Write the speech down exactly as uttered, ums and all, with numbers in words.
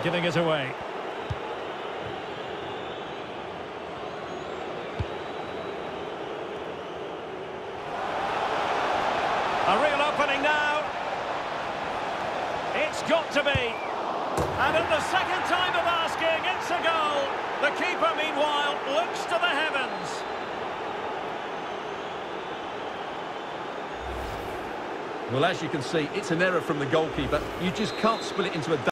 giving it away. A real opening now. It's got to be. And at the second time of asking, it's a goal. The keeper, meanwhile, looks to the heavens. Well, as you can see, it's an error from the goalkeeper. You just can't split it into a